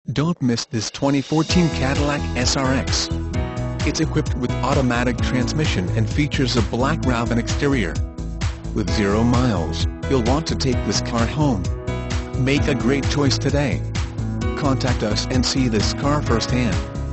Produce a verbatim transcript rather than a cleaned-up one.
Don't miss this twenty fourteen Cadillac S R X. It's equipped with automatic transmission and features a black Raven exterior. With zero miles, you'll want to take this car home. Make a great choice today. Contact us and see this car firsthand.